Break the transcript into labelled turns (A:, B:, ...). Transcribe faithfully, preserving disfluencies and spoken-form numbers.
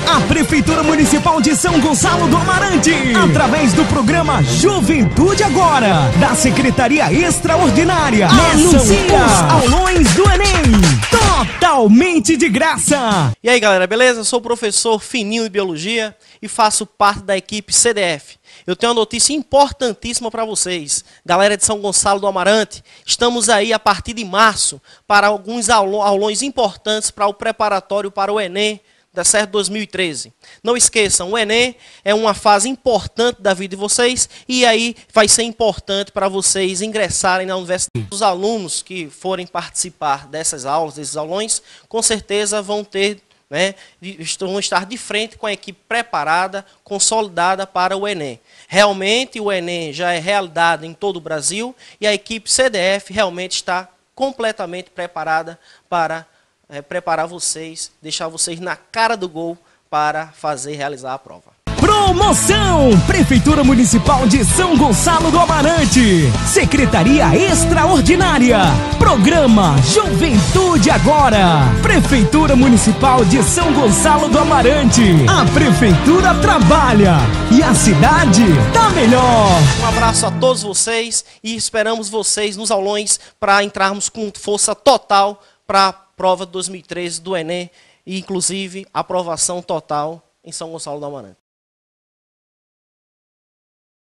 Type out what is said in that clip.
A: A Prefeitura Municipal de São Gonçalo do Amarante, através do programa Juventude Agora, da Secretaria Extraordinária, anuncia os aulões do Enem, totalmente de graça.
B: E aí, galera, beleza? Eu sou o professor Fininho de Biologia e faço parte da equipe C D F. Eu tenho uma notícia importantíssima para vocês. Galera de São Gonçalo do Amarante, estamos aí a partir de março para alguns aulões importantes para o preparatório para o Enem da série dois mil e treze. Não esqueçam, o Enem é uma fase importante da vida de vocês e aí vai ser importante para vocês ingressarem na universidade. Os alunos que forem participar dessas aulas, desses aulões, com certeza vão ter, né, vão estar de frente com a equipe preparada, consolidada para o Enem. Realmente o Enem já é realidade em todo o Brasil e a equipe C D F realmente está completamente preparada para É, preparar vocês, deixar vocês na cara do gol para fazer realizar a prova.
A: Promoção! Prefeitura Municipal de São Gonçalo do Amarante, Secretaria Extraordinária, Programa Juventude Agora, Prefeitura Municipal de São Gonçalo do Amarante. A Prefeitura trabalha e a cidade tá melhor.
B: Um abraço a todos vocês e esperamos vocês nos aulões para entrarmos com força total para a prova dois mil e treze do Enem e, inclusive, aprovação total em São Gonçalo do Amarante.